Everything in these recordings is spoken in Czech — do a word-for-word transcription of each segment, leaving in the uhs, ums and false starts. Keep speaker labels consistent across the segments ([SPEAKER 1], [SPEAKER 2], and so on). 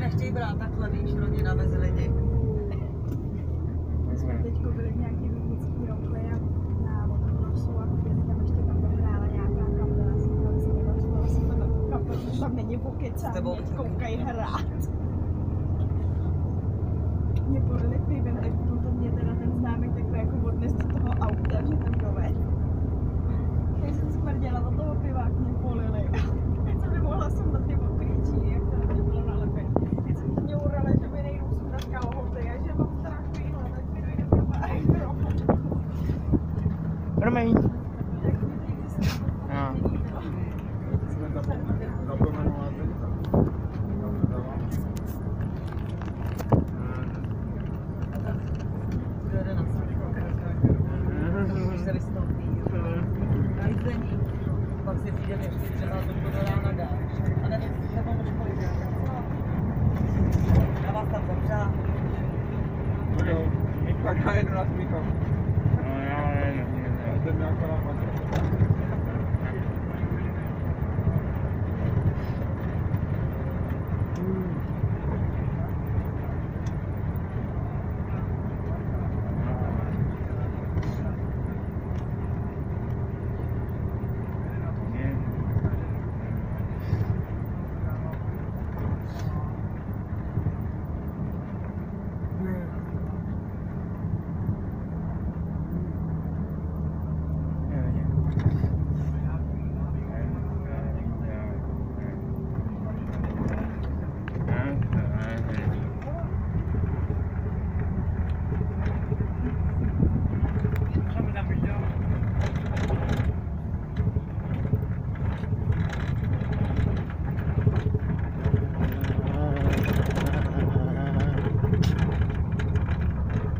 [SPEAKER 1] nechtějí brát takhle, víš, rodina mezi lidi.
[SPEAKER 2] My jsme teďko byli v nějaký výnický rokli a na Vodonosu a chvíli tam ještě tam dohrála nějaká kapela, jsem tam si nedočila si to na tu kapelu, že tam není pokecání, ať koukají hrát. Mě polili pivem, tak potom mě teda ten známek takhle jako odnes do toho auta, že tam doved. Já jsem smrděla od toho piva, jak mě polili. Teď jsem nemohla sundat ty okryčí, jak to tady bylo nalepené. Teď jsem mě urala, že mi nejdu sundat kalhoty a že mám strach výhle, tak mi dojde piva a jdu rovnou.
[SPEAKER 3] Promiň.
[SPEAKER 2] Tak mi teď
[SPEAKER 1] se vystoupí. Na jízdení. Pak si přijde ještě třeba to do rána dáš. A nevím, se tomu školit. Já vás tam zapřáhnu.
[SPEAKER 4] No jo, tak já jedu na smíchom.
[SPEAKER 3] No já nevím.
[SPEAKER 4] Ten mě akorát patří.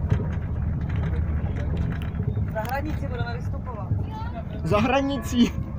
[SPEAKER 1] Za hranici budeme vystupovat.
[SPEAKER 3] Za hranicí.